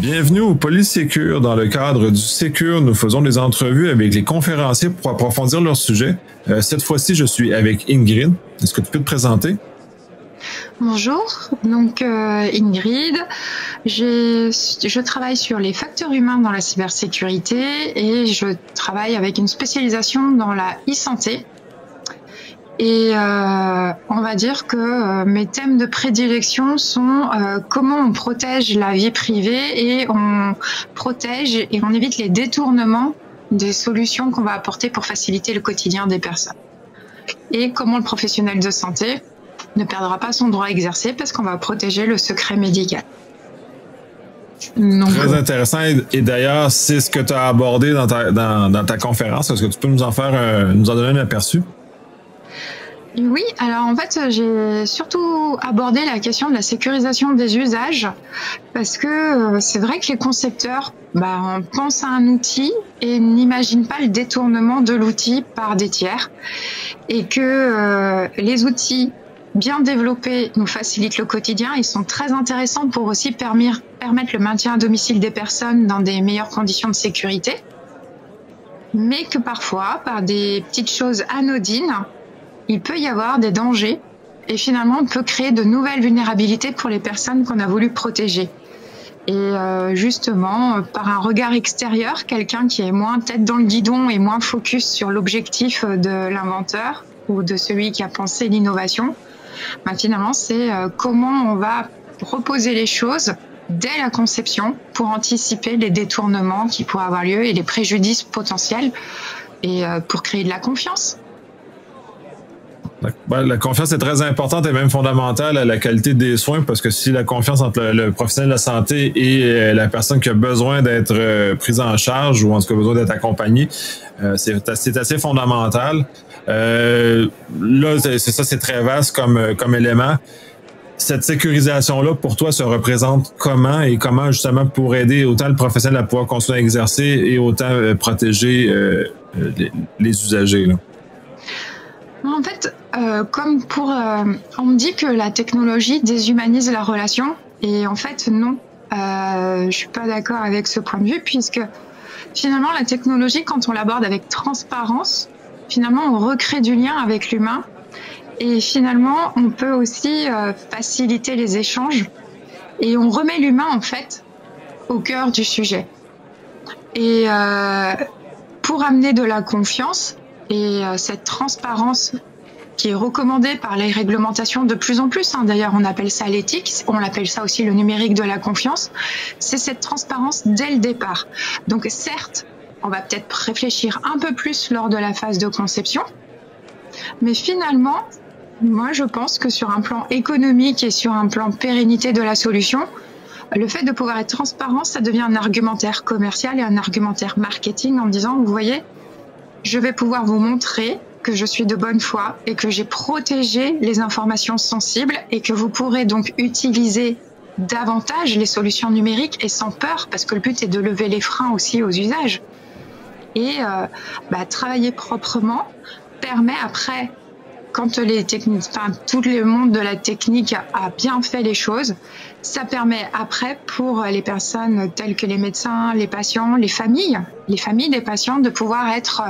Bienvenue au Polysécure. Dans le cadre du Sécure, nous faisons des entrevues avec les conférenciers pour approfondir leur sujet. Cette fois-ci, je suis avec Ingrid. Est-ce que tu peux te présenter? Bonjour, donc Ingrid, je travaille sur les facteurs humains dans la cybersécurité et je travaille avec une spécialisation dans la e-santé. Et on va dire que mes thèmes de prédilection sont comment on protège la vie privée et on protège et on évite les détournements des solutions qu'on va apporter pour faciliter le quotidien des personnes. Et comment le professionnel de santé ne perdra pas son droit à exercer parce qu'on va protéger le secret médical. Donc, très intéressant. Et d'ailleurs, c'est ce que tu as abordé dans ta conférence. Est-ce que tu peux nous en donner un aperçu? Oui, alors en fait, j'ai surtout abordé la question de la sécurisation des usages parce que c'est vrai que les concepteurs pensent à un outil et n'imaginent pas le détournement de l'outil par des tiers et que les outils bien développés nous facilitent le quotidien. Ils sont très intéressants pour aussi permettre le maintien à domicile des personnes dans des meilleures conditions de sécurité, mais que parfois, par des petites choses anodines, il peut y avoir des dangers et finalement on peut créer de nouvelles vulnérabilités pour les personnes qu'on a voulu protéger. Et justement, par un regard extérieur, quelqu'un qui est moins tête dans le guidon et moins focus sur l'objectif de l'inventeur ou de celui qui a pensé l'innovation, finalement c'est comment on va reposer les choses dès la conception pour anticiper les détournements qui pourraient avoir lieu et les préjudices potentiels et pour créer de la confiance. La confiance est très importante et même fondamentale à la qualité des soins parce que si la confiance entre le professionnel de la santé et la personne qui a besoin d'être prise en charge ou en tout cas besoin d'être accompagnée, c'est assez fondamental. Là, c'est très vaste comme élément. Cette sécurisation-là, pour toi, se représente comment et comment justement pour aider autant le professionnel à pouvoir continuer à exercer et autant protéger les usagers, là? En fait, on me dit que la technologie déshumanise la relation, et en fait non, je suis pas d'accord avec ce point de vue puisque finalement la technologie, quand on l'aborde avec transparence, finalement on recrée du lien avec l'humain et finalement on peut aussi faciliter les échanges et on remet l'humain en fait au cœur du sujet. Et pour amener de la confiance et cette transparence qui est recommandée par les réglementations de plus en plus, d'ailleurs on appelle ça l'éthique, on appelle ça aussi le numérique de la confiance, c'est cette transparence dès le départ. Donc certes, on va peut-être réfléchir un peu plus lors de la phase de conception, mais finalement, moi je pense que sur un plan économique et sur un plan pérennité de la solution, le fait de pouvoir être transparent, ça devient un argumentaire commercial et un argumentaire marketing en disant, vous voyez, je vais pouvoir vous montrer que je suis de bonne foi et que j'ai protégé les informations sensibles et que vous pourrez donc utiliser davantage les solutions numériques et sans peur parce que le but est de lever les freins aussi aux usages. Et travailler proprement permet après, quand tout le monde de la technique a bien fait les choses, ça permet après pour les personnes telles que les médecins, les patients, les familles des patients de pouvoir être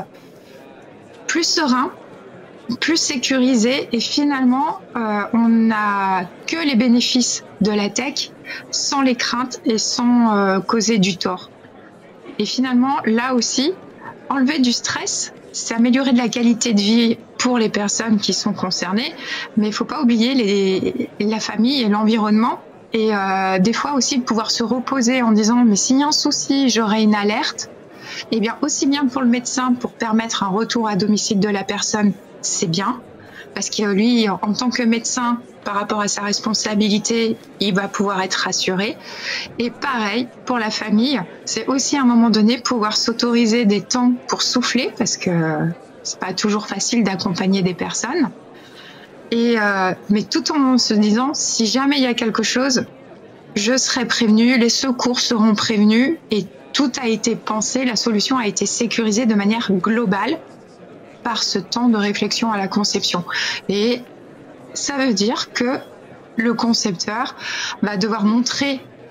plus serein, plus sécurisé et finalement on n'a que les bénéfices de la tech sans les craintes et sans causer du tort. Et finalement là aussi, enlever du stress, c'est améliorer de la qualité de vie pour les personnes qui sont concernées, mais il ne faut pas oublier la famille et l'environnement et des fois aussi pouvoir se reposer en disant mais s'il y a un souci, j'aurai une alerte. Eh bien, aussi bien pour le médecin, pour permettre un retour à domicile de la personne, c'est bien, parce que lui, en tant que médecin, par rapport à sa responsabilité, il va pouvoir être rassuré. Et pareil, pour la famille, c'est aussi à un moment donné pouvoir s'autoriser des temps pour souffler, parce que c'est pas toujours facile d'accompagner des personnes. Mais tout en se disant, si jamais il y a quelque chose, je serai prévenu, les secours seront prévenus et tout a été pensé, la solution a été sécurisée de manière globale par ce temps de réflexion à la conception. Et ça veut dire que le concepteur va devoir montrer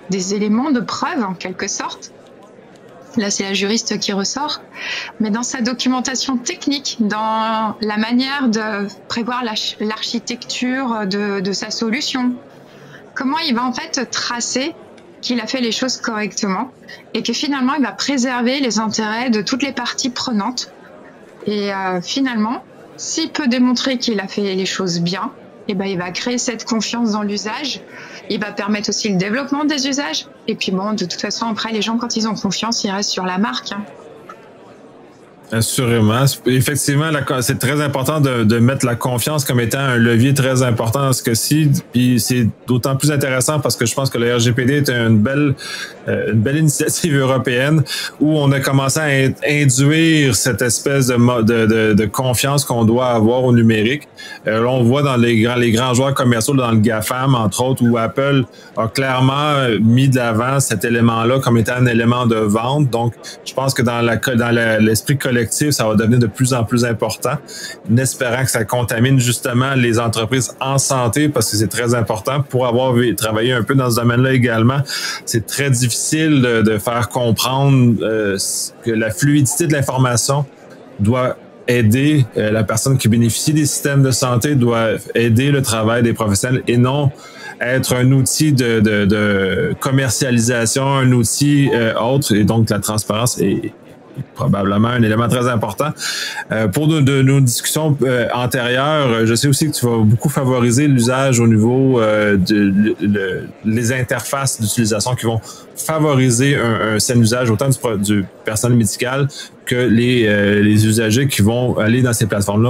des éléments de preuve en quelque sorte. Là, c'est la juriste qui ressort. Mais dans sa documentation technique, dans la manière de prévoir l'architecture de sa solution, comment il va en fait tracer qu'il a fait les choses correctement et que finalement, il va préserver les intérêts de toutes les parties prenantes. Et finalement, s'il peut démontrer qu'il a fait les choses bien, eh ben, il va créer cette confiance dans l'usage. Il va permettre aussi le développement des usages. Et puis bon, de toute façon, après, les gens, quand ils ont confiance, ils restent sur la marque. Hein. Assurément. Effectivement, c'est très important de mettre la confiance comme étant un levier très important dans ce cas-ci. Puis c'est d'autant plus intéressant parce que je pense que le RGPD est une belle initiative européenne où on a commencé à induire cette espèce de confiance qu'on doit avoir au numérique. Là, on voit dans les grands joueurs commerciaux, dans le GAFAM, entre autres, où Apple a clairement mis de l'avant cet élément-là comme étant un élément de vente. Donc, je pense que dans l'esprit collectif, ça va devenir de plus en plus important, en espérant que ça contamine justement les entreprises en santé, parce que c'est très important. Pour avoir travaillé un peu dans ce domaine-là également, c'est très difficile de faire comprendre que la fluidité de l'information doit aider la personne qui bénéficie des systèmes de santé, doit aider le travail des professionnels et non être un outil de commercialisation, un outil autre. Et donc, la transparence est probablement un élément très important. Pour nos discussions antérieures, je sais aussi que tu vas beaucoup favoriser l'usage au niveau les interfaces d'utilisation qui vont favoriser un sain usage autant du personnel médical que les usagers qui vont aller dans ces plateformes-là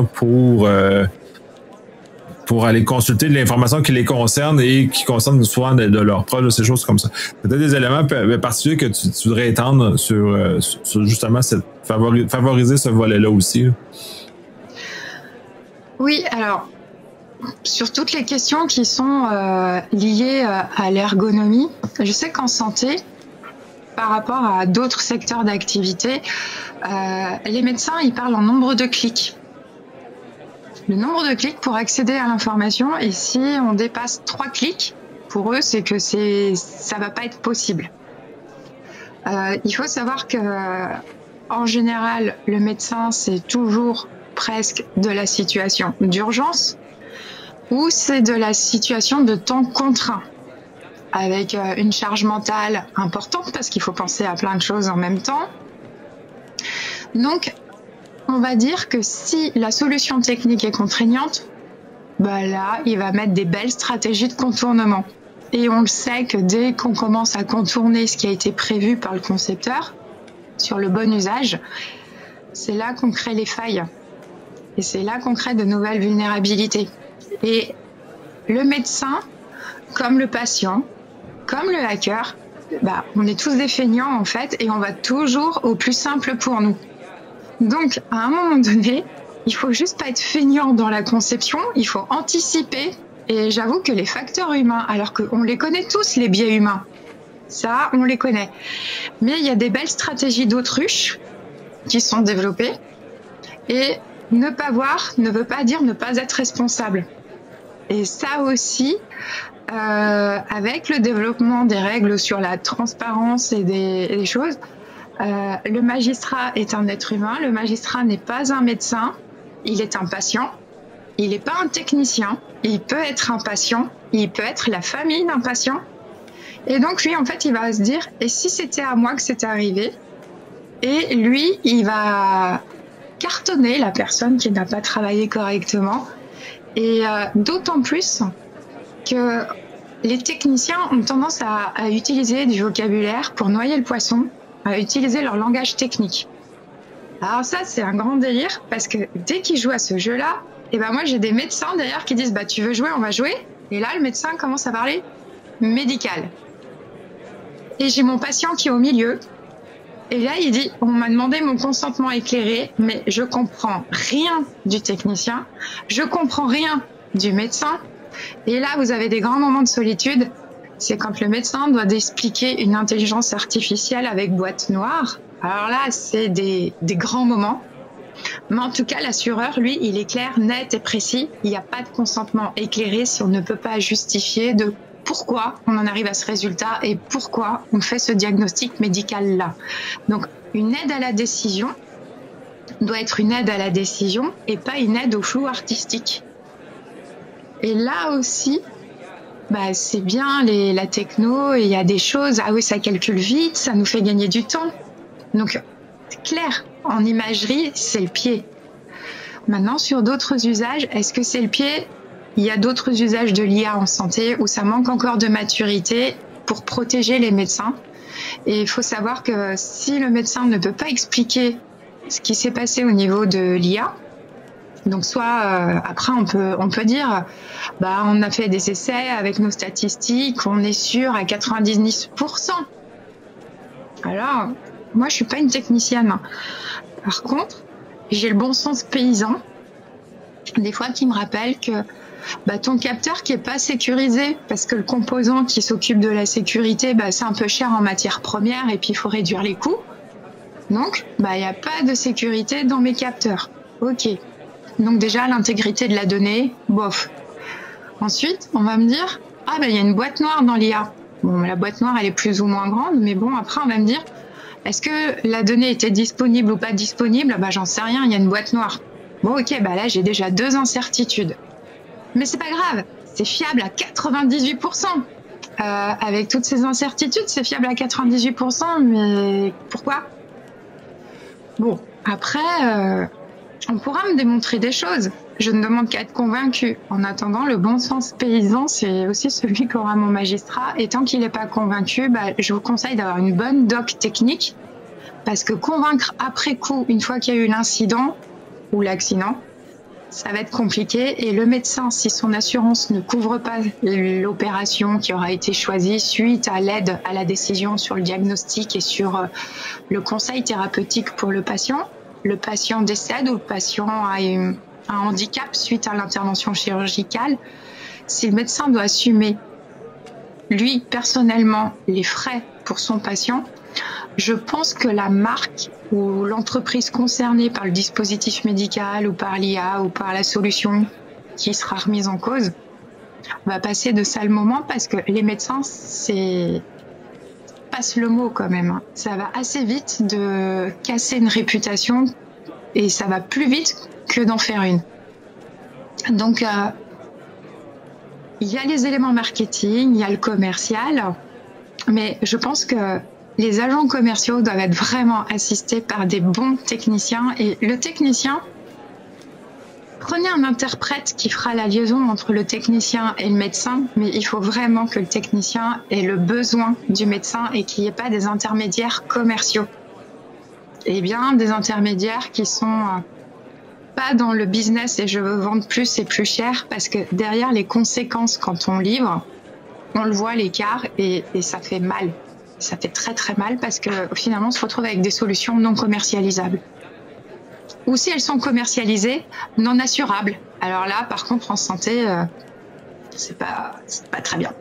pour aller consulter de l'information qui les concerne et qui concerne souvent de leurs proches, ces choses comme ça. Peut-être des éléments particuliers que tu voudrais étendre sur justement favoriser ce volet-là aussi. Oui, alors, sur toutes les questions qui sont liées à l'ergonomie, je sais qu'en santé, par rapport à d'autres secteurs d'activité, les médecins, ils parlent en nombre de clics. Le nombre de clics pour accéder à l'information, et si on dépasse 3 clics, pour eux, c'est que ça va pas être possible. Il faut savoir que, en général, le médecin, c'est toujours presque de la situation d'urgence ou c'est de la situation de temps contraint, avec une charge mentale importante parce qu'il faut penser à plein de choses en même temps. Donc, on va dire que si la solution technique est contraignante, bah là, il va mettre des belles stratégies de contournement. Et on le sait que dès qu'on commence à contourner ce qui a été prévu par le concepteur sur le bon usage, c'est là qu'on crée les failles. Et c'est là qu'on crée de nouvelles vulnérabilités. Et le médecin, comme le patient, comme le hacker, bah, on est tous des feignants en fait, et on va toujours au plus simple pour nous. Donc, à un moment donné, il faut juste pas être feignant dans la conception, il faut anticiper. Et j'avoue que les facteurs humains, alors qu'on les connaît tous, les biais humains, ça, on les connaît. Mais il y a des belles stratégies d'autruche qui sont développées. Et ne pas voir ne veut pas dire ne pas être responsable. Et ça aussi, avec le développement des règles sur la transparence et des choses, le magistrat est un être humain, le magistrat n'est pas un médecin, il est un patient, il n'est pas un technicien, il peut être un patient, il peut être la famille d'un patient. Et donc lui, en fait, il va se dire, et si c'était à moi que c'était arrivé? Et lui, il va cartonner la personne qui n'a pas travaillé correctement. Et d'autant plus que les techniciens ont tendance à utiliser du vocabulaire pour noyer le poisson, à utiliser leur langage technique. Alors ça, c'est un grand délire parce que dès qu'ils jouent à ce jeu-là, et ben moi j'ai des médecins d'ailleurs qui disent bah tu veux jouer, on va jouer. Et là le médecin commence à parler médical. Et j'ai mon patient qui est au milieu. Et là il dit on m'a demandé mon consentement éclairé, mais je comprends rien du technicien, je comprends rien du médecin. Et là vous avez des grands moments de solitude. C'est quand le médecin doit expliquer une intelligence artificielle avec boîte noire. Alors là, c'est des grands moments. Mais en tout cas, l'assureur, lui, il est clair, net et précis. Il n'y a pas de consentement éclairé si on ne peut pas justifier de pourquoi on en arrive à ce résultat et pourquoi on fait ce diagnostic médical-là. Donc, une aide à la décision doit être une aide à la décision et pas une aide au flou artistique. Et là aussi, c'est bien la techno, et il y a des choses, ah oui, ça calcule vite, ça nous fait gagner du temps. Donc, c'est clair, en imagerie, c'est le pied. Maintenant, sur d'autres usages, est-ce que c'est le pied? Il y a d'autres usages de l'IA en santé où ça manque encore de maturité pour protéger les médecins. Et il faut savoir que si le médecin ne peut pas expliquer ce qui s'est passé au niveau de l'IA, donc soit après on peut dire on a fait des essais avec nos statistiques, on est sûr à 99%. Alors moi je suis pas une technicienne. Par contre, j'ai le bon sens paysan des fois qui me rappelle que ton capteur qui est pas sécurisé parce que le composant qui s'occupe de la sécurité, c'est un peu cher en matière première et puis il faut réduire les coûts. Donc, il n'y a pas de sécurité dans mes capteurs. Ok. Donc déjà, l'intégrité de la donnée, bof. Ensuite, on va me dire, il y a une boîte noire dans l'IA. Bon, la boîte noire, elle est plus ou moins grande, mais bon, après, on va me dire, est-ce que la donnée était disponible ou pas disponible? J'en sais rien, il y a une boîte noire. Bon, ok, là, j'ai déjà 2 incertitudes. Mais c'est pas grave, c'est fiable à 98%. Avec toutes ces incertitudes, c'est fiable à 98%, mais pourquoi? Bon, après, on pourra me démontrer des choses. Je ne demande qu'à être convaincu. En attendant, le bon sens paysan, c'est aussi celui qu'aura mon magistrat. Et tant qu'il n'est pas convaincu, je vous conseille d'avoir une bonne doc technique. Parce que convaincre après coup, une fois qu'il y a eu l'incident ou l'accident, ça va être compliqué. Et le médecin, si son assurance ne couvre pas l'opération qui aura été choisie suite à l'aide à la décision sur le diagnostic et sur le conseil thérapeutique pour le patient décède ou le patient a un handicap suite à l'intervention chirurgicale, si le médecin doit assumer, lui, personnellement, les frais pour son patient, je pense que la marque ou l'entreprise concernée par le dispositif médical ou par l'IA ou par la solution qui sera remise en cause va passer de sales moments parce que les médecins, passe le mot quand même. Ça va assez vite de casser une réputation et ça va plus vite que d'en faire une. Donc, il y a les éléments marketing, il y a le commercial, mais je pense que les agents commerciaux doivent être vraiment assistés par des bons techniciens. Et le technicien, prenez un interprète qui fera la liaison entre le technicien et le médecin, mais il faut vraiment que le technicien ait le besoin du médecin et qu'il n'y ait pas des intermédiaires commerciaux. Et bien des intermédiaires qui sont pas dans le business et je veux vendre plus et plus cher, parce que derrière les conséquences quand on livre, on le voit l'écart et ça fait mal. Ça fait très très mal parce que finalement on se retrouve avec des solutions non commercialisables. Ou si elles sont commercialisées, non assurables. Alors là, par contre, en santé, c'est pas très bien.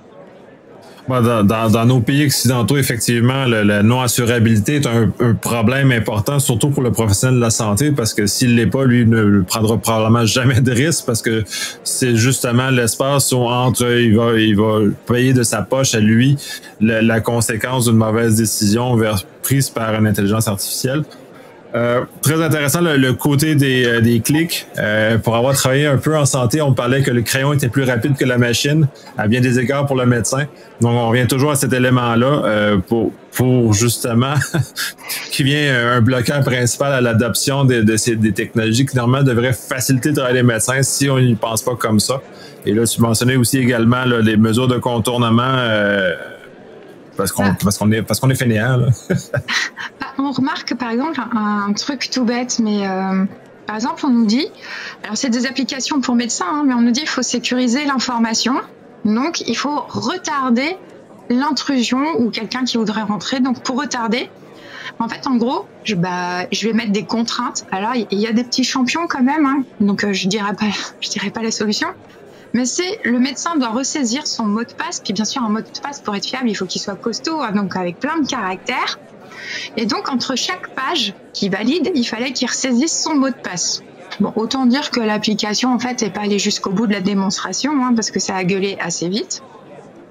Dans nos pays occidentaux, effectivement, la non-assurabilité est un problème important, surtout pour le professionnel de la santé, parce que s'il l'est pas, lui ne prendra probablement jamais de risque, parce que c'est justement l'espace entre il va payer de sa poche à lui la conséquence d'une mauvaise décision prise par une intelligence artificielle. Très intéressant le côté des clics. Pour avoir travaillé un peu en santé, on parlait que le crayon était plus rapide que la machine, à bien des égards pour le médecin. Donc on revient toujours à cet élément-là pour justement qui vient un bloqueur principal à l'adoption des technologies qui normalement devraient faciliter le travail des médecins si on n'y pense pas comme ça. Et là, tu mentionnais aussi également là, les mesures de contournement. Parce qu'on est fainéant, là. On remarque, par exemple, un truc tout bête, mais par exemple, on nous dit, alors c'est des applications pour médecins, mais on nous dit qu'il faut sécuriser l'information, donc il faut retarder l'intrusion ou quelqu'un qui voudrait rentrer. Donc pour retarder, en fait, en gros, je vais mettre des contraintes. Alors il y a des petits champions quand même, donc je dirais pas la solution. Mais c'est le médecin doit ressaisir son mot de passe. Puis bien sûr, un mot de passe, pour être fiable, il faut qu'il soit costaud, donc avec plein de caractères. Et donc, entre chaque page qui valide, il fallait qu'il ressaisisse son mot de passe. Bon, autant dire que l'application, en fait, n'est pas allée jusqu'au bout de la démonstration, parce que ça a gueulé assez vite.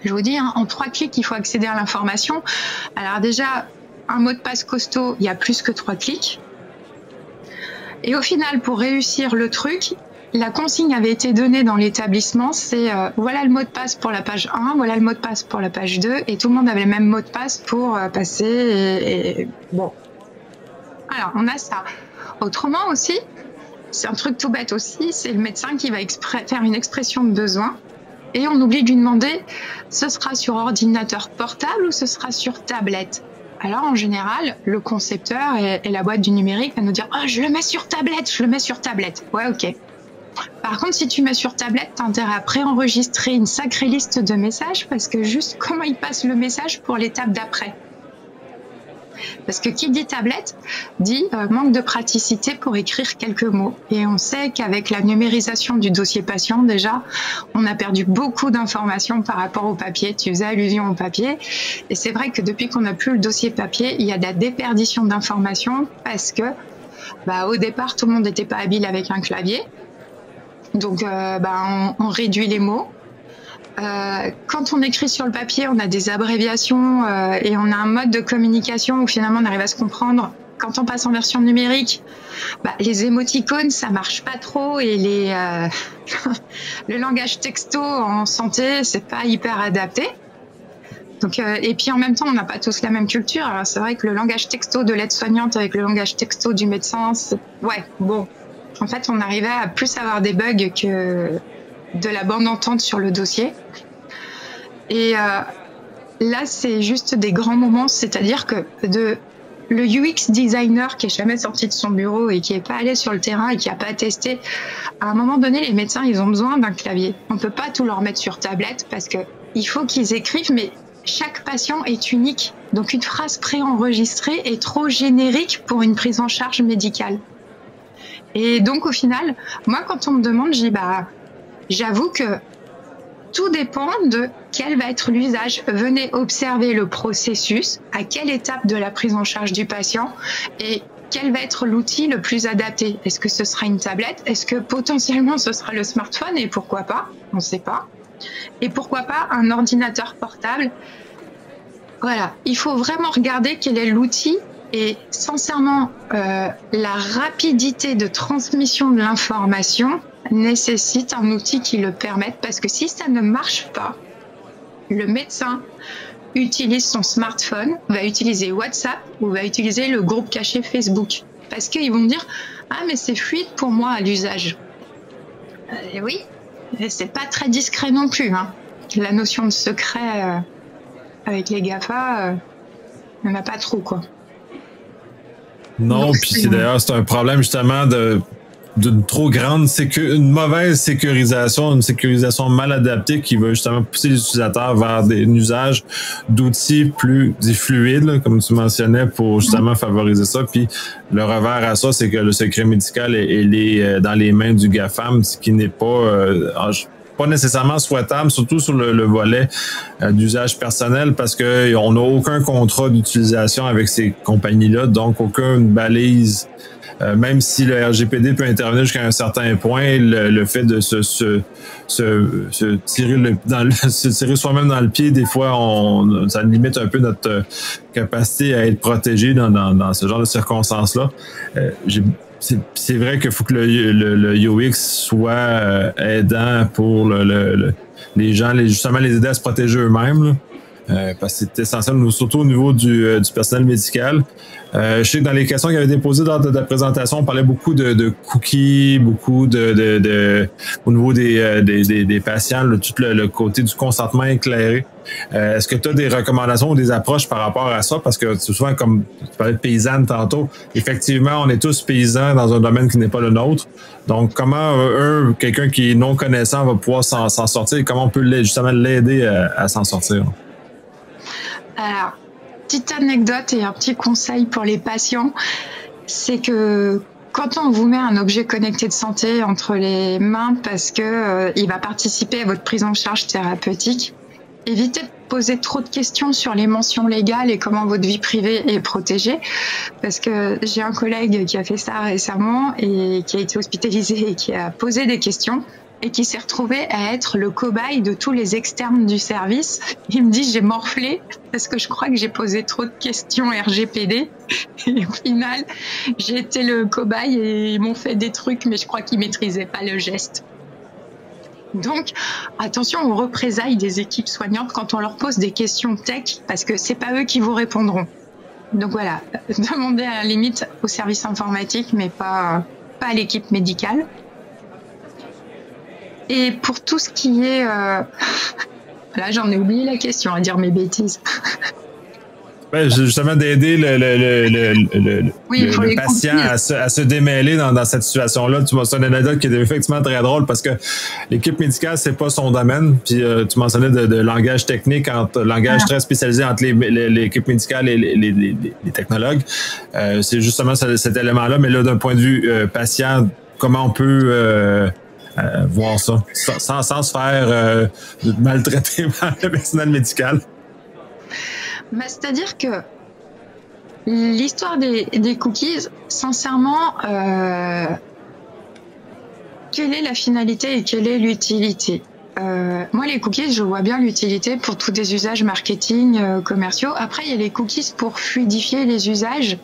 Je vous dis, hein, en 3 clics, il faut accéder à l'information. Alors déjà, un mot de passe costaud, il y a plus que 3 clics. Et au final, pour réussir le truc, la consigne avait été donnée dans l'établissement, c'est voilà le mot de passe pour la page 1, voilà le mot de passe pour la page 2, et tout le monde avait le même mot de passe pour passer, et bon. Alors, on a ça. Autrement aussi, c'est un truc tout bête aussi, c'est le médecin qui va faire une expression de besoin, et on oublie de lui demander, ce sera sur ordinateur portable ou ce sera sur tablette? Alors, en général, le concepteur et la boîte du numérique va nous dire « Oh, je le mets sur tablette, je le mets sur tablette. » Ouais, ok. Par contre, si tu mets sur tablette, t'as intérêt à préenregistrer une sacrée liste de messages parce que juste comment il passe le message pour l'étape d'après. Parce que qui dit tablette dit manque de praticité pour écrire quelques mots. Et on sait qu'avec la numérisation du dossier patient, déjà, on a perdu beaucoup d'informations par rapport au papier. Tu faisais allusion au papier. Et c'est vrai que depuis qu'on n'a plus le dossier papier, il y a de la déperdition d'informations parce que, au départ, tout le monde n'était pas habile avec un clavier. Donc, on réduit les mots. Quand on écrit sur le papier, on a des abréviations et on a un mode de communication où finalement on arrive à se comprendre. Quand on passe en version numérique, les émoticônes, ça marche pas trop et le langage texto en santé, c'est pas hyper adapté. Donc, et puis en même temps, on n'a pas tous la même culture. Alors c'est vrai que le langage texto de l'aide-soignante avec le langage texto du médecin, en fait, on arrivait à plus avoir des bugs que de la bande entente sur le dossier. Et là, c'est juste des grands moments, c'est-à-dire que le UX designer qui est jamais sorti de son bureau et qui est pas allé sur le terrain et qui a pas testé, à un moment donné, les médecins, ils ont besoin d'un clavier. On peut pas tout leur mettre sur tablette parce que il faut qu'ils écrivent, mais chaque patient est unique. Donc une phrase préenregistrée est trop générique pour une prise en charge médicale. Et donc, au final, moi, quand on me demande, je dis, j'avoue que tout dépend de quel va être l'usage. Venez observer le processus, à quelle étape de la prise en charge du patient et quel va être l'outil le plus adapté. Est-ce que ce sera une tablette? Est-ce que potentiellement ce sera le smartphone? Et pourquoi pas? On ne sait pas. Et pourquoi pas un ordinateur portable? Voilà, il faut vraiment regarder quel est l'outil. Et sincèrement, la rapidité de transmission de l'information nécessite un outil qui le permette, parce que si ça ne marche pas, le médecin utilise son smartphone, va utiliser WhatsApp ou va utiliser le groupe caché Facebook. Parce qu'ils vont dire « Ah, mais c'est fluide pour moi à l'usage. » Oui, c'est pas très discret non plus. Hein. La notion de secret avec les GAFA, il n'y en a pas trop, quoi. Non, puis d'ailleurs, c'est un problème justement d'une trop grande une mauvaise sécurisation, une sécurisation mal adaptée qui va justement pousser les utilisateurs vers un usage d'outils plus fluides, là, comme tu mentionnais, pour justement favoriser ça. Puis le revers à ça, c'est que le secret médical est dans les mains du GAFAM, ce qui n'est pas nécessairement souhaitable, surtout sur le volet d'usage personnel, parce que on n'a aucun contrat d'utilisation avec ces compagnies-là, donc aucune balise. Même si le RGPD peut intervenir jusqu'à un certain point, le fait de se tirer soi-même dans le pied, des fois, ça limite un peu notre capacité à être protégé dans ce genre de circonstances-là. C'est vrai qu'il faut que le UX soit aidant pour les gens, justement les aider à se protéger eux-mêmes. Parce que c'est essentiel, surtout au niveau du personnel médical. Je sais que dans les questions qui avaient été posées lors de la présentation, on parlait beaucoup de cookies, beaucoup au niveau des patients, tout le côté du consentement éclairé. Est-ce que tu as des recommandations ou des approches par rapport à ça? Parce que souvent, comme tu parlais de paysanne tantôt, effectivement, on est tous paysans dans un domaine qui n'est pas le nôtre. Donc, comment quelqu'un qui est non connaissant va pouvoir s'en sortir et comment on peut justement l'aider à s'en sortir? Alors, petite anecdote et un petit conseil pour les patients, c'est que quand on vous met un objet connecté de santé entre les mains parce que il va participer à votre prise en charge thérapeutique, évitez de poser trop de questions sur les mentions légales et comment votre vie privée est protégée, parce que j'ai un collègue qui a fait ça récemment et qui a été hospitalisé et qui a posé des questions. et qui s'est retrouvé à être le cobaye de tous les externes du service. Il me dit j'ai morflé parce que je crois que j'ai posé trop de questions RGPD et au final j'ai été le cobaye et ils m'ont fait des trucs mais je crois qu'ils maîtrisaient pas le geste. Donc attention aux représailles des équipes soignantes quand on leur pose des questions tech parce que c'est pas eux qui vous répondront. Donc voilà, demandez à la limite au service informatique mais pas à l'équipe médicale. Et pour tout ce qui est... Là, j'en ai oublié la question, à dire mes bêtises. Ben, justement, d'aider le patient à se démêler dans cette situation-là. Tu mentionnes une anecdote qui est effectivement très drôle parce que l'équipe médicale, c'est pas son domaine. Puis tu mentionnais de langage technique, langage très spécialisé entre l'équipe médicale et les technologues. C'est justement cet élément-là. Mais là, d'un point de vue patient, comment on peut... voir ça sans se faire maltraiter par le personnel médical. Bah, c'est-à-dire que l'histoire des cookies, sincèrement, quelle est la finalité et quelle est l'utilité? Moi, les cookies, je vois bien l'utilité pour tous des usages marketing, commerciaux. Après, il y a les cookies pour fluidifier les usages.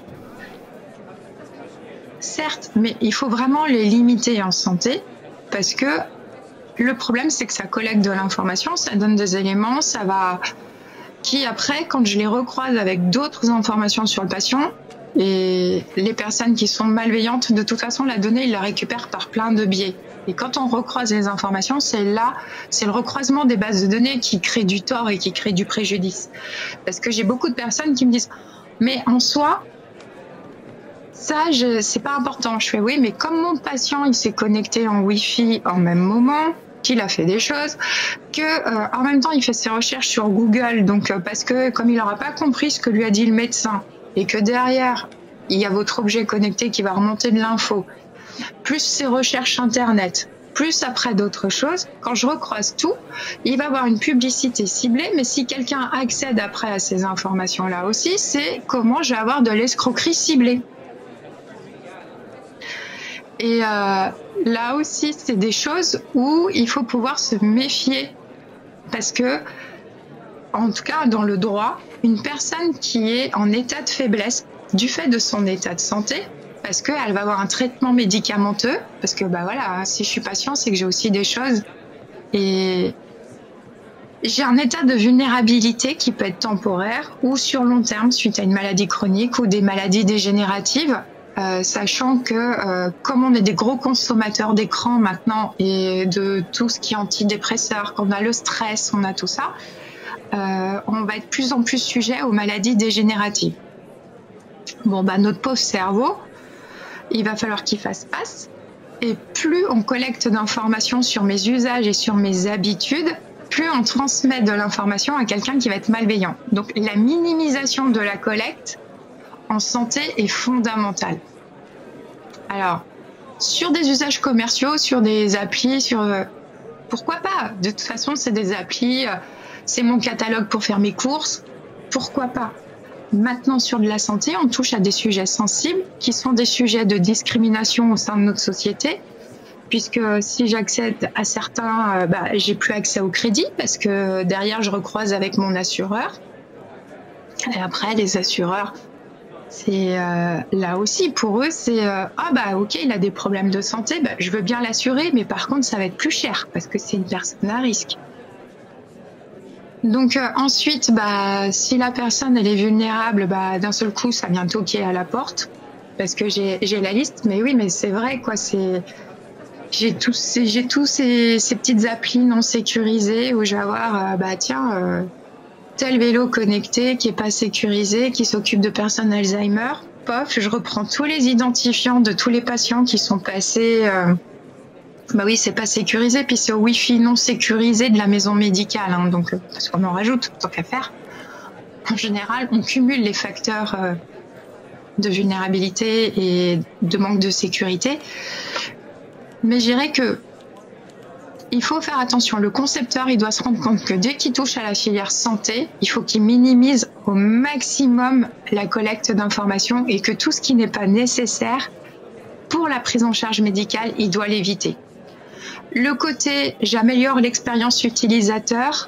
Certes, mais il faut vraiment les limiter en santé. Parce que le problème, c'est que ça collecte de l'information, ça donne des éléments, ça va... qui après, quand je les recroise avec d'autres informations sur le patient, et les personnes qui sont malveillantes, de toute façon, la donnée, ils la récupèrent par plein de biais. Et quand on recroise les informations, c'est le recroisement des bases de données qui crée du tort et qui crée du préjudice. Parce que j'ai beaucoup de personnes qui me disent « mais en soi... » ça, c'est pas important. Je fais oui, mais comme mon patient, il s'est connecté en Wi-Fi en même moment, qu'il a fait des choses, que en même temps, il fait ses recherches sur Google, donc parce que comme il n'aura pas compris ce que lui a dit le médecin, et que derrière, il y a votre objet connecté qui va remonter de l'info, plus ses recherches Internet, plus après d'autres choses, quand je recroise tout, il va avoir une publicité ciblée, mais si quelqu'un accède après à ces informations-là aussi, c'est comment je vais avoir de l'escroquerie ciblée. Et là aussi, c'est des choses où il faut pouvoir se méfier. Parce que, en tout cas, dans le droit, une personne qui est en état de faiblesse du fait de son état de santé, parce qu'elle va avoir un traitement médicamenteux, parce que, bah voilà, si je suis patient, c'est que j'ai aussi des choses. Et j'ai un état de vulnérabilité qui peut être temporaire ou sur long terme suite à une maladie chronique ou des maladies dégénératives. Sachant que comme on est des gros consommateurs d'écran maintenant et de tout ce qui est antidépresseur, qu'on a le stress, on a tout ça, on va être de plus en plus sujet aux maladies dégénératives. Bon, bah notre pauvre cerveau, il va falloir qu'il fasse passe. Et plus on collecte d'informations sur mes usages et sur mes habitudes, plus on transmet de l'information à quelqu'un qui va être malveillant. Donc la minimisation de la collecte en santé est fondamentale. Alors, sur des usages commerciaux, sur des applis, pourquoi pas? De toute façon, c'est des applis, c'est mon catalogue pour faire mes courses, pourquoi pas? Maintenant, sur de la santé, on touche à des sujets sensibles qui sont des sujets de discrimination au sein de notre société, puisque si j'accède à certains, j'ai plus accès au crédit parce que derrière, je recroise avec mon assureur. Et après, les assureurs... c'est là aussi pour eux c'est ok, il a des problèmes de santé, je veux bien l'assurer, mais par contre ça va être plus cher parce que c'est une personne à risque. Donc ensuite si la personne elle est vulnérable, d'un seul coup ça vient toquer à la porte parce que j'ai la liste. Mais oui, mais c'est vrai quoi, j'ai tous ces petites applis non sécurisées où je vais avoir tel vélo connecté qui est pas sécurisé, qui s'occupe de personnes Alzheimer. Pof, je reprends tous les identifiants de tous les patients qui sont passés. Oui, c'est pas sécurisé, puis c'est au Wi-Fi non sécurisé de la maison médicale, hein, donc parce qu'on en rajoute tant qu'à faire. En général, on cumule les facteurs de vulnérabilité et de manque de sécurité. Mais je dirais que il faut faire attention. Le concepteur, il doit se rendre compte que dès qu'il touche à la filière santé, il faut qu'il minimise au maximum la collecte d'informations et que tout ce qui n'est pas nécessaire pour la prise en charge médicale, il doit l'éviter. Le côté j'améliore l'expérience utilisateur,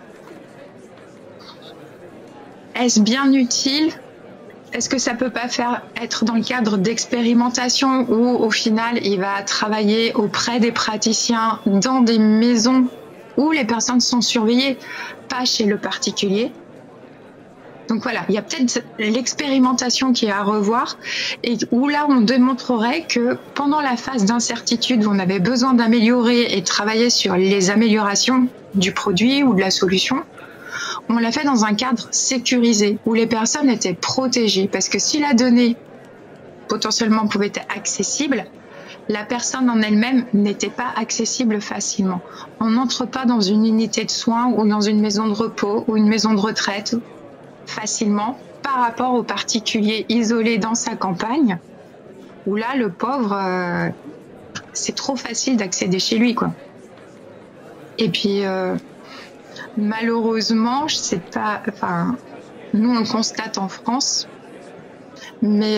est-ce bien utile? Est-ce que ça peut pas être dans le cadre d'expérimentation où au final il va travailler auprès des praticiens dans des maisons où les personnes sont surveillées, pas chez le particulier? Donc voilà, il y a peut-être l'expérimentation qui est à revoir et où là on démontrerait que pendant la phase d'incertitude où on avait besoin d'améliorer et de travailler sur les améliorations du produit ou de la solution, on l'a fait dans un cadre sécurisé où les personnes étaient protégées parce que si la donnée potentiellement pouvait être accessible, la personne en elle-même n'était pas accessible facilement. On n'entre pas dans une unité de soins ou dans une maison de repos ou une maison de retraite facilement par rapport au particulier isolé dans sa campagne où là le pauvre c'est trop facile d'accéder chez lui quoi. Et puis malheureusement je sais pas, enfin nous on le constate en France mais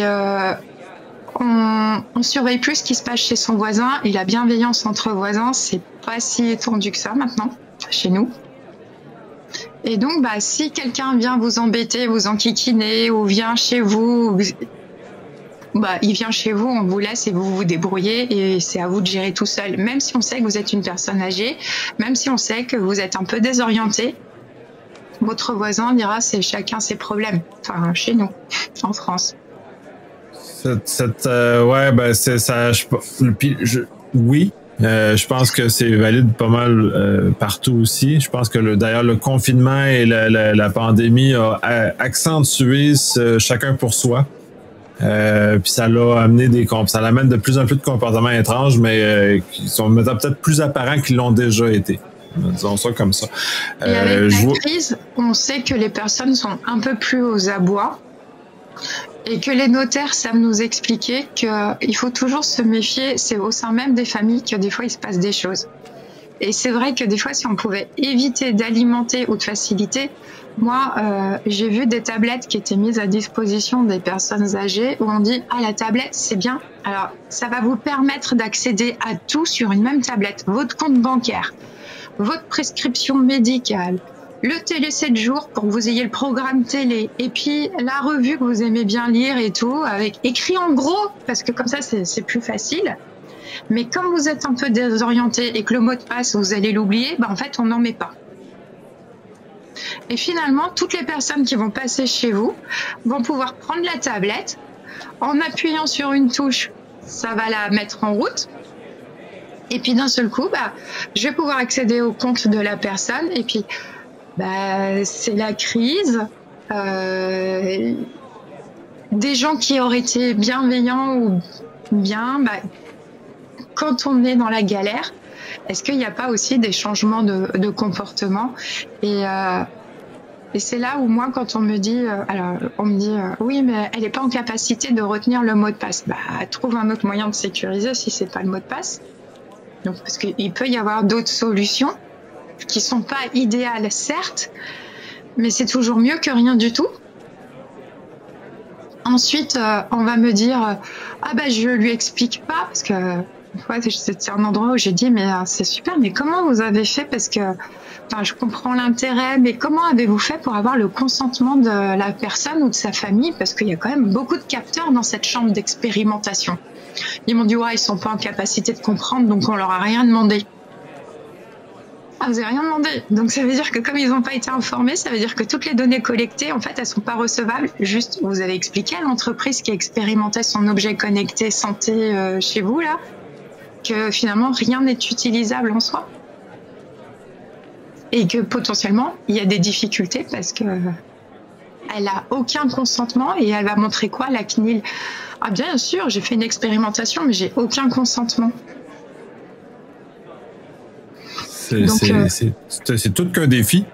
on surveille plus ce qui se passe chez son voisin et la bienveillance entre voisins c'est pas si étendu que ça maintenant chez nous. Et donc, bah, si quelqu'un vient vous embêter, vous enquiquiner, ou vient chez vous, bah, il vient chez vous, on vous laisse et vous vous débrouillez et c'est à vous de gérer tout seul. Même si on sait que vous êtes une personne âgée, même si on sait que vous êtes un peu désorienté, votre voisin dira c'est chacun ses problèmes. Enfin, chez nous, en France. Ouais, ben c'est ça. Oui. Je pense que c'est valide pas mal partout aussi. Je pense que d'ailleurs le confinement et la pandémie a accentué chacun pour soi. Puis ça l'a amené ça l'amène de plus en plus de comportements étranges, mais qui sont maintenant peut-être plus apparents qu'ils l'ont déjà été. Disons ça comme ça. Et avec la crise, on sait que les personnes sont un peu plus aux abois. Et que les notaires savent nous expliquer qu'il faut toujours se méfier, c'est au sein même des familles que des fois il se passe des choses. Et c'est vrai que des fois si on pouvait éviter d'alimenter ou de faciliter, moi j'ai vu des tablettes qui étaient mises à disposition des personnes âgées où on dit « Ah la tablette c'est bien, alors ça va vous permettre d'accéder à tout sur une même tablette, votre compte bancaire, votre prescription médicale, le télé 7 jours pour que vous ayez le programme télé et puis la revue que vous aimez bien lire et tout, avec écrit en gros, parce que comme ça c'est plus facile. Mais comme vous êtes un peu désorienté et que le mot de passe vous allez l'oublier, ben en fait on n'en met pas. Et finalement, toutes les personnes qui vont passer chez vous vont pouvoir prendre la tablette, en appuyant sur une touche, ça va la mettre en route. Et puis d'un seul coup, bah, je vais pouvoir accéder au compte de la personne et puis bah, c'est la crise. Des gens qui auraient été bienveillants ou bien, bah, quand on est dans la galère, est-ce qu'il n'y a pas aussi des changements de comportement? Et c'est là où moi, quand on me dit, oui, mais elle n'est pas en capacité de retenir le mot de passe. Bah, trouve un autre moyen de sécuriser si c'est pas le mot de passe. Donc, parce qu'il peut y avoir d'autres solutions qui sont pas idéales, certes, mais c'est toujours mieux que rien du tout. Ensuite, on va me dire, ah bah je lui explique pas parce que ouais, c'est un endroit où j'ai dit mais c'est super, mais comment vous avez fait parce que, enfin, je comprends l'intérêt, mais comment avez-vous fait pour avoir le consentement de la personne ou de sa famille parce qu'il y a quand même beaucoup de capteurs dans cette chambre d'expérimentation. Ils m'ont dit ouais, ils sont pas en capacité de comprendre, donc on leur a rien demandé. Ah, vous n'avez rien demandé. Donc ça veut dire que comme ils n'ont pas été informés, ça veut dire que toutes les données collectées, en fait, elles sont pas recevables. Juste, vous avez expliqué à l'entreprise qui expérimentait son objet connecté santé chez vous, là, que finalement, rien n'est utilisable en soi. Et que potentiellement, il y a des difficultés parce que elle a aucun consentement et elle va montrer quoi, la CNIL? Ah bien sûr, j'ai fait une expérimentation, mais j'ai aucun consentement. C'est tout qu'un défi.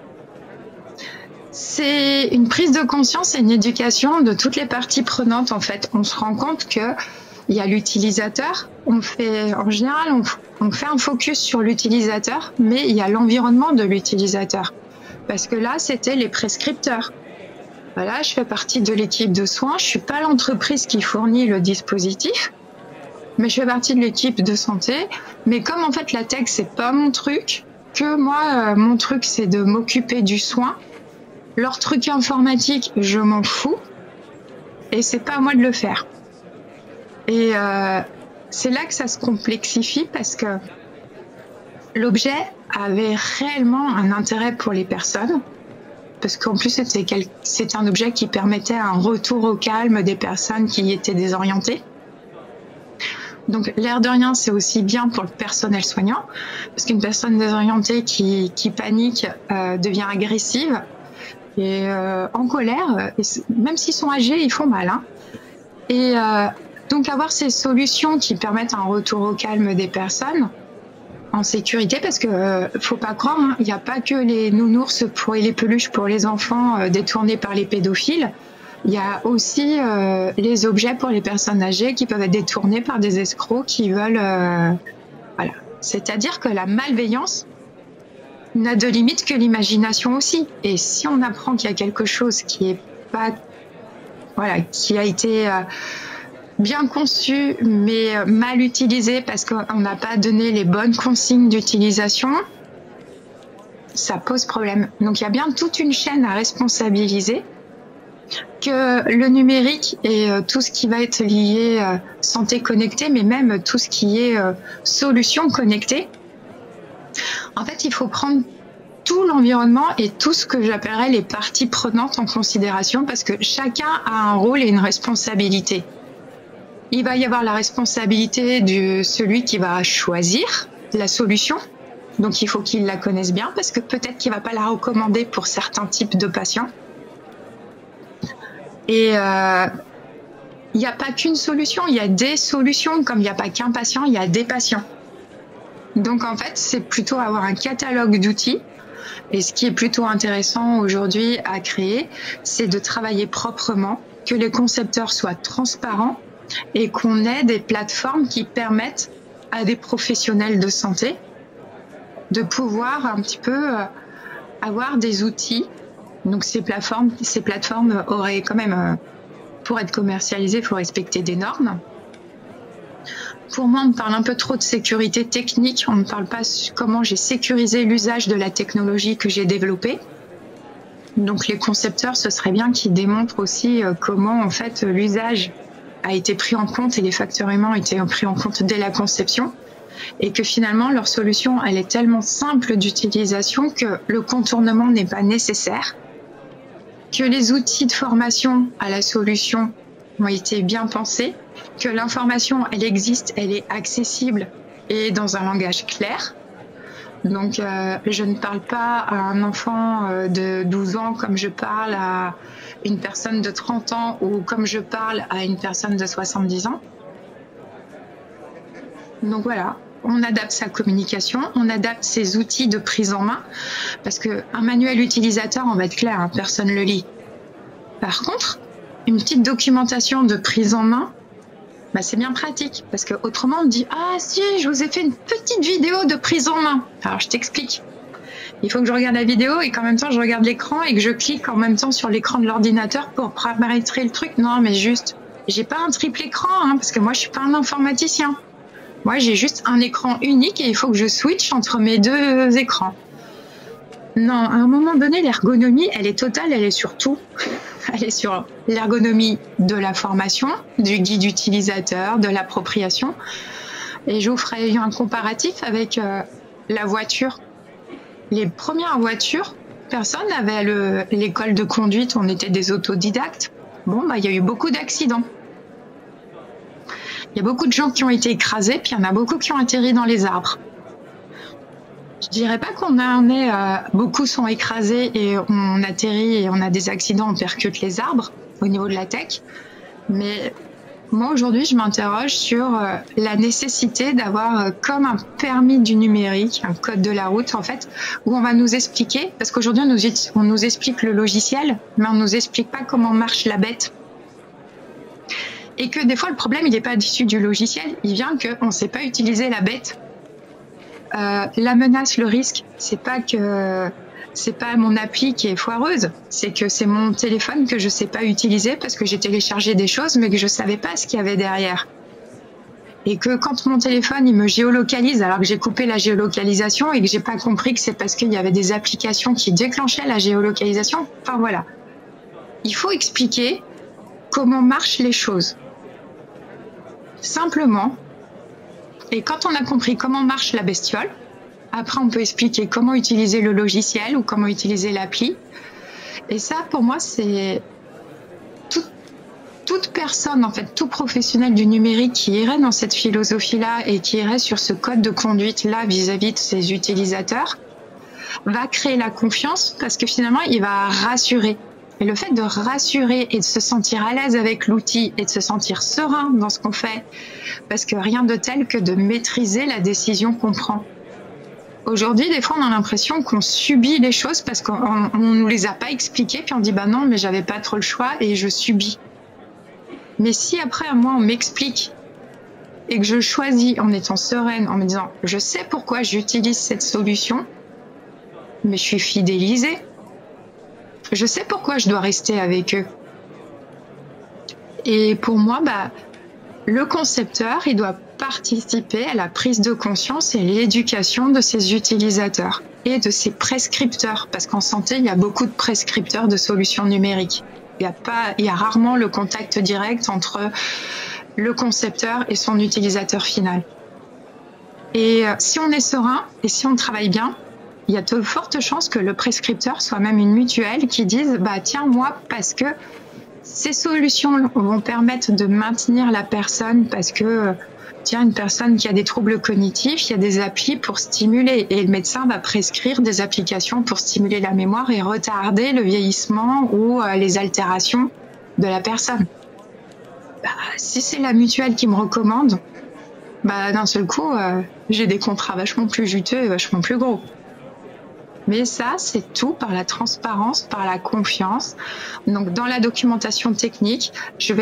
C'est une prise de conscience et une éducation de toutes les parties prenantes. En fait, on se rend compte que il y a l'utilisateur. En général, on fait un focus sur l'utilisateur, mais il y a l'environnement de l'utilisateur. Parce que là, c'était les prescripteurs. Voilà, je fais partie de l'équipe de soins. Je suis pas l'entreprise qui fournit le dispositif. mais je fais partie de l'équipe de santé. Mais comme en fait la tech c'est pas mon truc, que moi mon truc c'est de m'occuper du soin, leur truc informatique je m'en fous et c'est pas à moi de le faire. Et c'est là que ça se complexifie parce que l'objet avait réellement un intérêt pour les personnes. Parce qu'en plus, c'était un objet qui permettait un retour au calme des personnes qui étaient désorientées. Donc, l'air de rien, c'est aussi bien pour le personnel soignant, parce qu'une personne désorientée qui panique devient agressive et en colère. Et même s'ils sont âgés, ils font mal. Hein. Et donc, avoir ces solutions qui permettent un retour au calme des personnes, en sécurité, parce que faut pas croire, hein, il n'y a pas que les nounours et les peluches pour les enfants détournés par les pédophiles. Il y a aussi les objets pour les personnes âgées qui peuvent être détournés par des escrocs qui veulent... voilà. C'est-à-dire que la malveillance n'a de limite que l'imagination aussi. Et si on apprend qu'il y a quelque chose qui est pas... Voilà, qui a été... bien conçu mais mal utilisé parce qu'on n'a pas donné les bonnes consignes d'utilisation, ça pose problème. Donc il y a bien toute une chaîne à responsabiliser, que le numérique et tout ce qui va être lié santé connectée, mais même tout ce qui est solutions connectées. En fait, il faut prendre tout l'environnement et tout ce que j'appellerais les parties prenantes en considération parce que chacun a un rôle et une responsabilité. Il va y avoir la responsabilité de celui qui va choisir la solution. Donc, il faut qu'il la connaisse bien parce que peut-être qu'il ne va pas la recommander pour certains types de patients. Et il n'y a pas qu'une solution, il y a des solutions. Comme il n'y a pas qu'un patient, il y a des patients. Donc, en fait, c'est plutôt avoir un catalogue d'outils. Et ce qui est plutôt intéressant aujourd'hui à créer, c'est de travailler proprement, que les concepteurs soient transparents et qu'on ait des plateformes qui permettent à des professionnels de santé de pouvoir un petit peu avoir des outils. Donc ces plateformes auraient quand même, pour être commercialisées, il faut respecter des normes. Pour moi, on parle un peu trop de sécurité technique, on ne parle pas comment j'ai sécurisé l'usage de la technologie que j'ai développée. Donc les concepteurs, ce serait bien qu'ils démontrent aussi comment en fait l'usage a été pris en compte et les facteurs humains ont été pris en compte dès la conception et que finalement leur solution elle est tellement simple d'utilisation que le contournement n'est pas nécessaire, que les outils de formation à la solution ont été bien pensés, que l'information elle existe, elle est accessible et dans un langage clair. Donc je ne parle pas à un enfant de 12 ans comme je parle à une personne de 30 ans ou comme je parle à une personne de 70 ans. Donc voilà, on adapte sa communication, on adapte ses outils de prise en main, parce qu'un manuel utilisateur, on va être clair, hein, personne ne le lit. Par contre, une petite documentation de prise en main, bah c'est bien pratique, parce que autrement on me dit « Ah si, je vous ai fait une petite vidéo de prise en main. » Alors je t'explique. Il faut que je regarde la vidéo et qu'en même temps je regarde l'écran et que je clique en même temps sur l'écran de l'ordinateur pour paramétrer le truc. Non, mais juste, j'ai pas un triple écran, hein, parce que moi je suis pas un informaticien. Moi j'ai juste un écran unique et il faut que je switch entre mes deux écrans. Non, à un moment donné, l'ergonomie, elle est totale, elle est sur tout. Elle est sur l'ergonomie de la formation, du guide utilisateur, de l'appropriation. Et je vous ferai un comparatif avec la voiture. Les premières voitures, personne n'avait l'école de conduite, on était des autodidactes. Bon, bah, il y a eu beaucoup d'accidents. Il y a beaucoup de gens qui ont été écrasés, puis il y en a beaucoup qui ont atterri dans les arbres. Je dirais pas qu'on en est, beaucoup sont écrasés et on atterrit et on a des accidents, on percute les arbres au niveau de la tech. Mais moi aujourd'hui, je m'interroge sur la nécessité d'avoir comme un permis du numérique, un code de la route en fait, où on va nous expliquer, parce qu'aujourd'hui on nous explique le logiciel, mais on nous explique pas comment marche la bête. Et que des fois le problème il n'est pas issu du logiciel, il vient qu'on ne sait pas utiliser la bête. La menace, le risque, c'est pas mon appli qui est foireuse, c'est que c'est mon téléphone que je sais pas utiliser parce que j'ai téléchargé des choses mais que je savais pas ce qu'il y avait derrière. et que quand mon téléphone il me géolocalise alors que j'ai coupé la géolocalisation et que j'ai pas compris que c'est parce qu'il y avait des applications qui déclenchaient la géolocalisation. Enfin voilà. Il faut expliquer comment marchent les choses. Simplement. Et quand on a compris comment marche la bestiole, après on peut expliquer comment utiliser le logiciel ou comment utiliser l'appli. Et ça, pour moi, c'est toute personne, en fait, tout professionnel du numérique qui irait dans cette philosophie-là et qui irait sur ce code de conduite-là vis-à-vis de ses utilisateurs, va créer la confiance parce que finalement, il va rassurer. Et le fait de rassurer et de se sentir à l'aise avec l'outil et de se sentir serein dans ce qu'on fait, parce que rien de tel que de maîtriser la décision qu'on prend. Aujourd'hui, des fois, on a l'impression qu'on subit les choses parce qu'on nous les a pas expliquées, puis on dit bah non, mais j'avais pas trop le choix et je subis. Mais si après, moi, on m'explique et que je choisis en étant sereine, en me disant je sais pourquoi j'utilise cette solution, mais je suis fidélisée, je sais pourquoi je dois rester avec eux. Et pour moi, bah, le concepteur, il doit participer à la prise de conscience et l'éducation de ses utilisateurs et de ses prescripteurs, parce qu'en santé, il y a beaucoup de prescripteurs de solutions numériques. Il y a rarement le contact direct entre le concepteur et son utilisateur final. Et si on est serein et si on travaille bien, il y a de fortes chances que le prescripteur soit même une mutuelle qui dise bah tiens moi parce que ces solutions vont permettre de maintenir la personne parce que tiens une personne qui a des troubles cognitifs, il y a des applis pour stimuler et le médecin va prescrire des applications pour stimuler la mémoire et retarder le vieillissement ou les altérations de la personne. Bah, si c'est la mutuelle qui me recommande, bah d'un seul coup j'ai des contrats vachement plus juteux et vachement plus gros. Mais ça, c'est tout par la transparence, par la confiance. Donc, dans la documentation technique,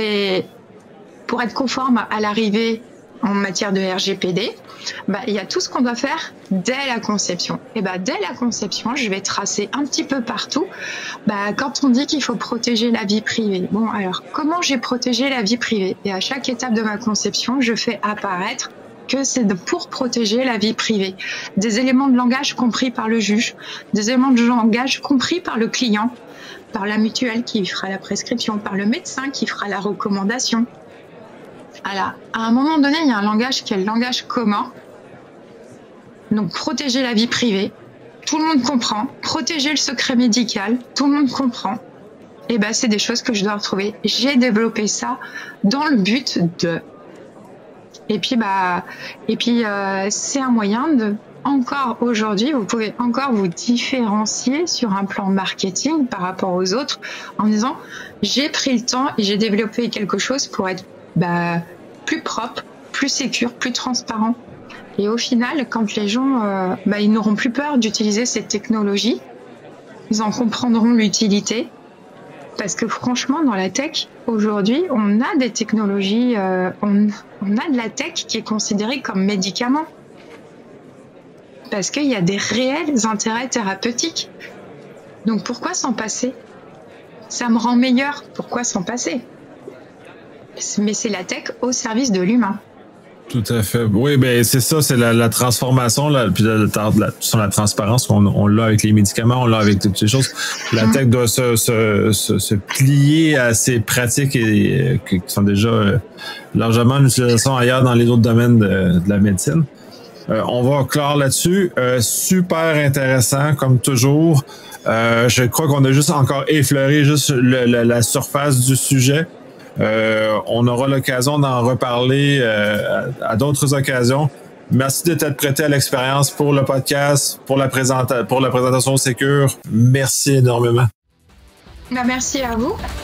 pour être conforme à l'arrivée en matière de RGPD, bah, il y a tout ce qu'on doit faire dès la conception. Et bah, dès la conception, je vais tracer un petit peu partout. Bah, quand on dit qu'il faut protéger la vie privée, bon, alors, comment j'ai protégé la vie privée? Et à chaque étape de ma conception, je fais apparaître que c'est pour protéger la vie privée. Des éléments de langage compris par le juge, des éléments de langage compris par le client, par la mutuelle qui fera la prescription, par le médecin qui fera la recommandation. Alors, à un moment donné, il y a un langage qui est le langage commun. Donc, protéger la vie privée, tout le monde comprend. Protéger le secret médical, tout le monde comprend. Et ben, c'est des choses que je dois retrouver. J'ai développé ça dans le but de... Et puis, c'est un moyen de, encore aujourd'hui, vous pouvez encore vous différencier sur un plan marketing par rapport aux autres en disant, j'ai pris le temps et j'ai développé quelque chose pour être plus propre, plus sécure, plus transparent. Et au final, quand les gens, ils n'auront plus peur d'utiliser cette technologie, ils en comprendront l'utilité. Parce que franchement, dans la tech, aujourd'hui, on a des technologies, on a de la tech qui est considérée comme médicament. Parce qu'il y a des réels intérêts thérapeutiques. Donc pourquoi s'en passer? Ça me rend meilleur, pourquoi s'en passer? Mais c'est la tech au service de l'humain. Tout à fait. Oui, ben c'est ça, c'est la transformation, puis la transparence, on l'a avec les médicaments, on l'a avec toutes ces choses. La tech doit se plier à ces pratiques qui sont déjà largement en utilisation ailleurs dans les autres domaines de la médecine. On va clore là-dessus. Super intéressant, comme toujours. Je crois qu'on a juste encore effleuré juste la surface du sujet. On aura l'occasion d'en reparler à d'autres occasions. Merci de t'être prêté à l'expérience pour le podcast, pour la présentation Sécure. Merci énormément. Merci à vous.